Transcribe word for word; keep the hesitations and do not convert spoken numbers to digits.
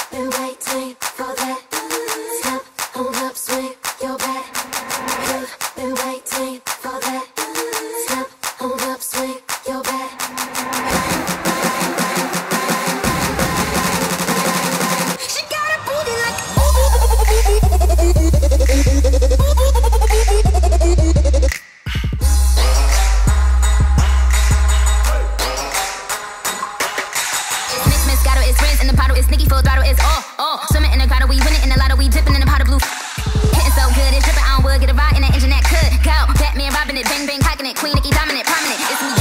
been waiting for that. Step on up, swing your back. You've been waiting for that. Step on up, swing your back. She got a booty like it's friends in the bottle, it's Nicki full throttle, it's all, all. Swimming in the grotto, we winning in the lotto, we dipping in the pot of blue. Hitting so good, it's dripping on wood, get a ride in the engine that could go. Batman robbing it, bang bang cocking it, Queen Nicki dominant, prominent. It's me